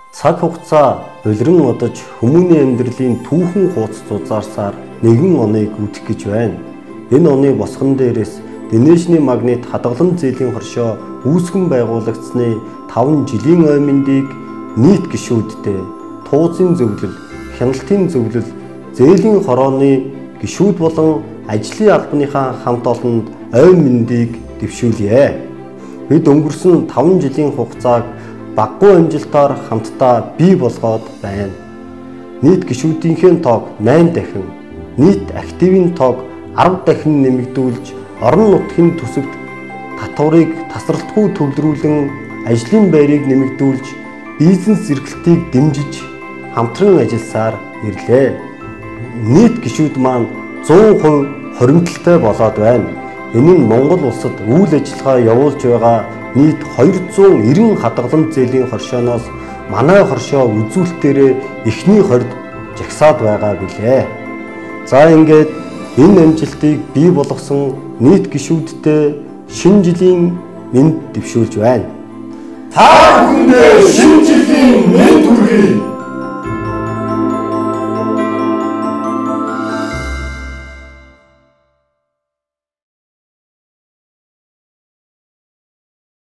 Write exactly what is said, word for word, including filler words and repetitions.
Цаг хугацаа улиран одож хүмүүний амьдралын түүхэн хуудас зузаарсаар нэгэн оныг үтэх гэж байна. Энэ оны босгон дээрээс Дэнэшний магнит хадгалан зээлийн хоршоо үүсгэн байгуулагдсны таван жилийн ой мэндийг нийт гишүүдтэй туузын зөвлөл, хяналтын зөвлөл, зээлийн хорооны гишүүд болон ажлын албаныхаа хамт олонд ой мэндийг дэвшүүлье. Бид өнгөрсөн таван жилийн хугацааг баггүй амжилтаар хамтдаа бий болгоод байна. Нийт гишүүдийнхээ тоог найман дахин, нийт активын тоог арав дахин нэмэгдүүлж, орон нутгийн төсөвт татварыг тасралтгүй төвлөрүүлэн, ажлын байрыг нэмэгдүүлж, бизнес эрхлэлтийг дэмжиж хамтран ажилласаар ирлээ. Нийт гишүүд маань зуун хувь хоримтлалтай болоод байна. Энэ нь Монгол улсад үйл ажиллагаа явуулж байгаа нийт хоёр зуун нэрвэн хадгалан зээлийн хоршооноос манай хоршоо үзүүлэлтээрээ эхний хорд жагсаад байгаа билээ. За ингээд энэ амжилтыг бий болгосон нийт гишүүдтэй шинэ жилийн мэнд дэвшүүлж байна. Та бүхэндээ шинэ жилийн